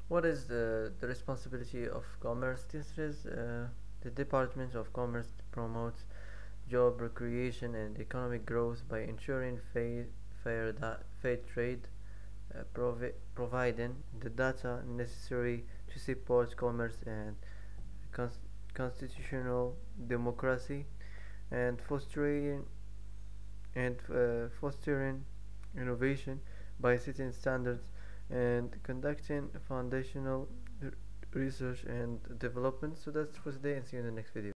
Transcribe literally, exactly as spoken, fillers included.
What is the, the responsibility of commerce? This is uh, the Department of Commerce promotes job creation and economic growth by ensuring fair, fair, da- fair trade, uh, provi- providing the data necessary to support commerce and cons- constitutional democracy, and fostering and uh, fostering innovation by setting standards and conducting foundational r- research and development. So that's for today, and see you in the next video.